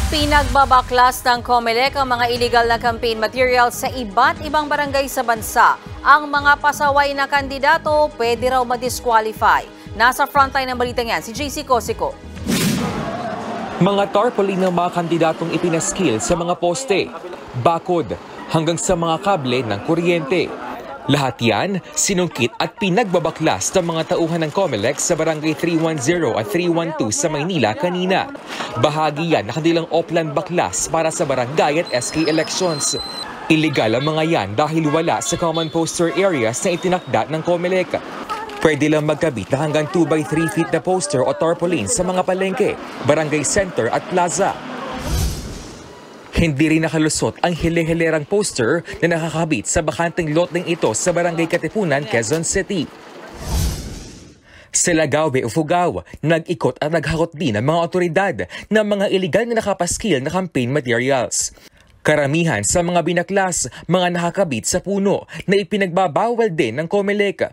Pinagbabaklas ng COMELEC ang mga illegal na campaign materials sa iba't ibang barangay sa bansa. Ang mga pasaway na kandidato pwede raw ma-disqualify. Nasa frontline ng balitang yan si JC Cosico. Mga tarpaulin ng mga kandidatong ipinaskil sa mga poste, bakod, hanggang sa mga kable ng kuryente. Lahat yan, sinungkit at pinagbabaklas ng mga tauhan ng COMELEC sa barangay 310 at 312 sa Maynila kanina. Bahagi yan na kanilang oplan baklas para sa barangay at SK elections. Illegal ang mga yan dahil wala sa common poster areas na itinakda ng COMELEC. Pwede lang magkabit na hanggang 2x3 feet na poster o tarpaulin sa mga palengke, barangay center at plaza. Hindi rin nakalusot ang hile-hilerang poster na nakakabit sa bakanteng loteng ito sa Barangay Katipunan, Quezon City. Sa Lagawe, Ufugao, nag-ikot at naghakot din ang mga otoridad ng mga iligal na nakapaskil na campaign materials. Karamihan sa mga binaklas, mga nakakabit sa puno na ipinagbabawal din ng COMELEC.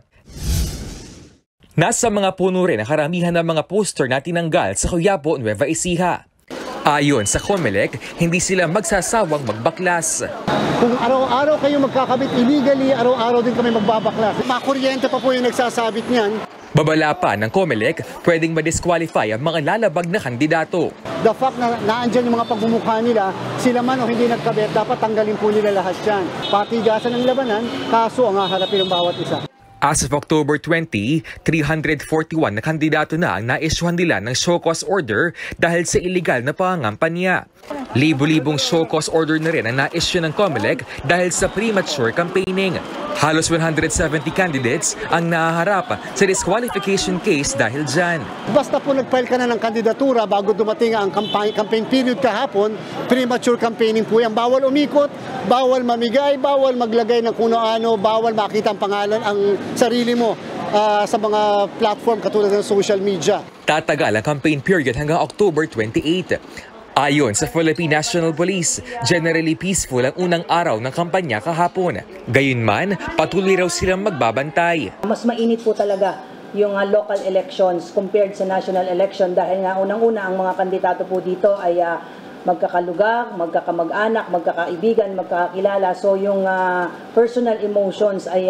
Nasa mga puno rin ang karamihan ng mga poster na tinanggal sa Quiapo, Nueva Ecija. Ayon sa COMELEC, hindi sila magsasawang magbaklas. Kung araw-araw kayo magkakabit illegally, araw-araw din kami magbabaklas. Makuryente pa po yung nagsasabit niyan. Babala pa ng COMELEC, pwedeng ma-disqualify ang mga lalabag na kandidato. The fact na naandyan yung mga pagmumukha nila, sila man o hindi nagkabit, dapat tanggalin po nila lahat yan. Patigasan ng labanan, kaso ang haharapin ng bawat isa. As of October 20, 341 na kandidato na ang naisyuhan nila ng show cause order dahil sa iligal na pangangampanya. Libo-libong show cause order na rin ang naisyu ng COMELEC dahil sa premature campaigning. Halos 170 candidates ang nahaharap sa disqualification case dahil dyan. Basta po nag-file ka na ng kandidatura bago dumating ang campaign period kahapon, premature campaigning po yan. Bawal umikot, bawal mamigay, bawal maglagay ng kuno ano, bawal makita ang pangalan, ang sarili mo sa mga platform katulad ng social media. Tatagal ang campaign period hanggang October 28. Ayon sa Philippine National Police, generally peaceful ang unang araw ng kampanya kahapon. Gayunman, patuloy raw silang magbabantay. Mas mainit po talaga yung local elections compared sa national election dahil nga unang-una ang mga kandidato po dito ay magkakalugar, magkakamag-anak, magkakaibigan, magkakakilala. So yung personal emotions ay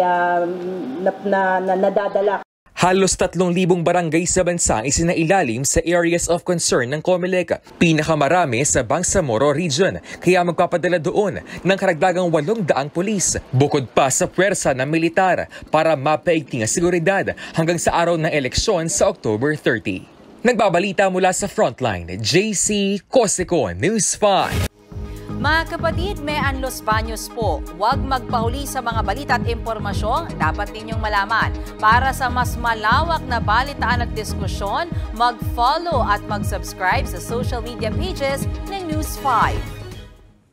nadadala. Halos 3,000 barangay sa bansa ang isinailalim sa areas of concern ng COMELEC. Pinakamarami sa Bangsamoro Region, kaya magpapadala doon ng karagdagang 800 pulis. Bukod pa sa puwersa ng militar para mapaigting ang seguridad hanggang sa araw ng eleksyon sa October 30. Nagbabalita mula sa Frontline, JC Cosico, News 5. Mga kapatid, may Los Baños po. Huwag magpahuli sa mga balita at impormasyong dapat ninyong malaman. Para sa mas malawak na balitaan at diskusyon, mag-follow at mag-subscribe sa social media pages ng News 5.